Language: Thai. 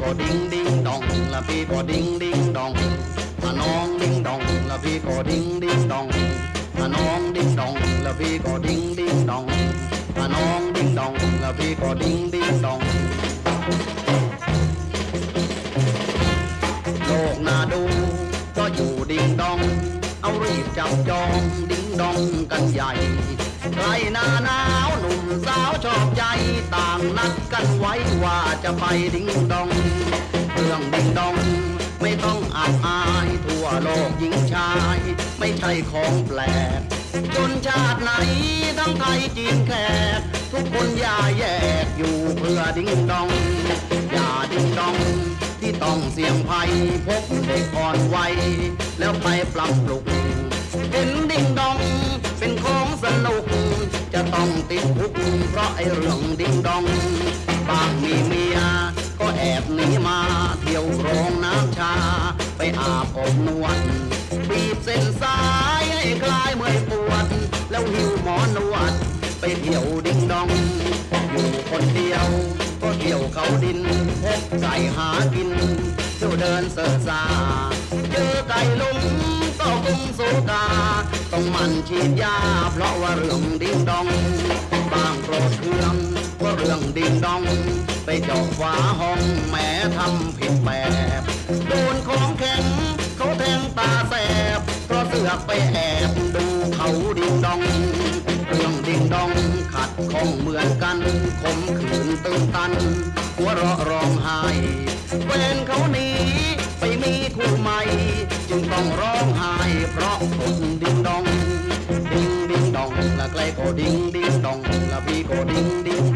ดิ้งดิ้งดองละพี่ก็ดิ้งดิ้งดองน้องดิ้งดองละพี่ก็ดิ้งดิ้งดองน้องดิ้งดองละพี่ก็ดิ้งดิ้งดองน้องดิ้งดองละพี่ก็ดิ้งดิ้งดองโลกน่าดูก็อยู่ดิ้งดองเอารีบจับจองดิ้งดองกันใหญ่ใกล้หน้าหนาวหนุ่มสาวชอบใจต่างนัดกันไว้ว่าจะไปดิ้งดองเรื่องดิ้งดองไม่ต้องอับอายทั่วโลกหญิงชายไม่ใช่ของแปลกจนชาติไหนทั้งไทยจีนแขกทุกคนอย่าแยกอยู่เพื่อดิ้งดองอย่าดิ้งดองที่ต้องเสี่ยงภัยพบเด็กอ่อนวัยแล้วไปปรับปรุงเห็นดิ้งดองเป็นของสนุกจะต้องติดคุกเพราะไอ้เรื่องดิ้งดองบางมีเมียก็แอบหนีมาเที่ยวโรงน้ำชาไปอาบอบนวดบีบเส้นสายให้คลายเมื่อยปวดแล้วหิวหมอนวดไปเที่ยวดิ้งดองอยู่คนเดียวก็เที่ยวเขาดินพบไก่หากินเที่ยวเดินเสือสาเจอไก่ลุงก็คงสูกาต้องมันฉีดยาเพราะว่าเรื่องดิ้งดองบางโกรธเคืองว่าเรื่องดิ้งดองไปเจาะฝาห้องแม้ทำผิดแบบโดนของแข็งเขาแทงตาแสบเพราะเสือกไปแอบดูเขาดิ้งดองเรื่องดิ้งดองขัดข้องเหมือนกันคมขืนตื่นตันหัวเราะร้องไห้แฟนเขาหนีไปมีคู่ใหม่จึงต้องร้องไห้เพราะคนดิ้งดองดิ้งดิ้งดองละใครก็ดิ้งดิ้งดองละพี่ก็ดิ้งดิ้ง